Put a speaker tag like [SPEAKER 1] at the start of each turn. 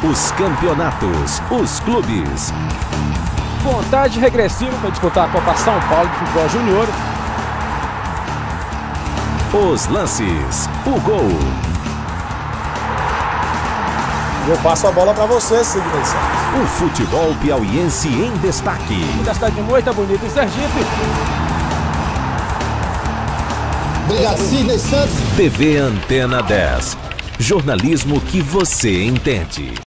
[SPEAKER 1] Os campeonatos, os clubes.
[SPEAKER 2] Contagem regressiva para disputar a Copa São Paulo de Futebol Júnior.
[SPEAKER 1] Os lances, o gol.
[SPEAKER 3] Eu passo a bola para você, Sidney Santos.
[SPEAKER 1] O futebol piauiense em destaque.
[SPEAKER 2] Da cidade de Moita Bonita, em Sergipe.
[SPEAKER 3] Obrigado, Sidney Santos.
[SPEAKER 1] TV Antena 10. Jornalismo que você entende.